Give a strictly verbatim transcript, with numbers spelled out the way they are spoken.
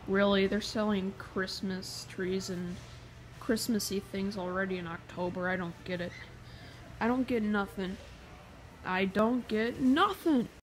Really, they're selling Christmas trees and Christmassy things already in October. I don't get it. I don't get nothing. I don't get nothing.